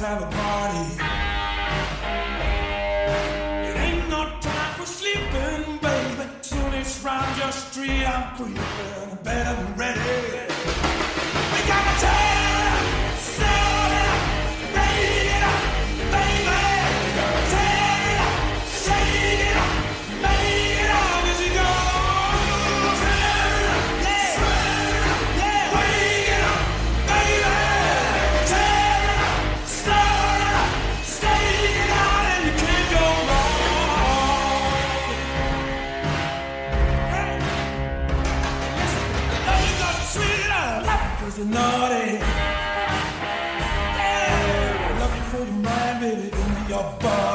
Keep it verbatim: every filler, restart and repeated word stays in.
have a party. It ain't no time for sleeping, baby. Soon it's round your street, I'm creeping. Better be ready. We gotta turn, start it up, raise it up, baby. We gotta turn it up, shake it up, make it up as it goes. Turn it up, yeah, turn it up, yeah, wake it up, baby. Turn it up, start it up, stay it out, and you can't go wrong. Hey, listen, now you gotta sweet it up, cause you're naughty. Yeah, looking for your mind, baby, in your body.